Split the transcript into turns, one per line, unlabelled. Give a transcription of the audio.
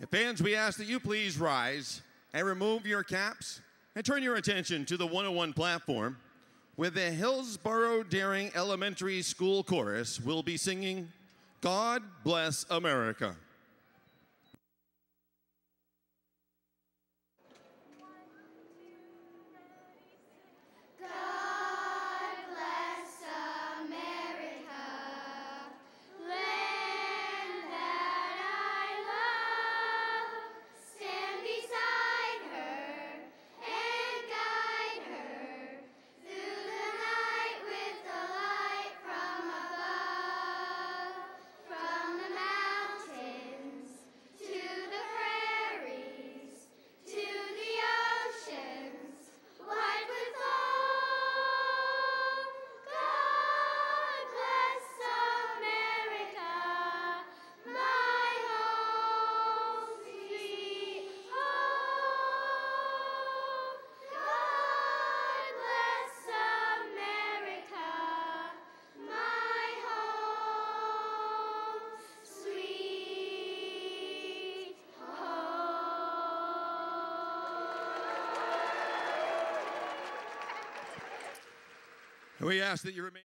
Fans, we ask that you please rise and remove your caps and turn your attention to the 101 platform, where the Hillsboro-Deering Elementary School Chorus will be singing God Bless America. We ask that you remain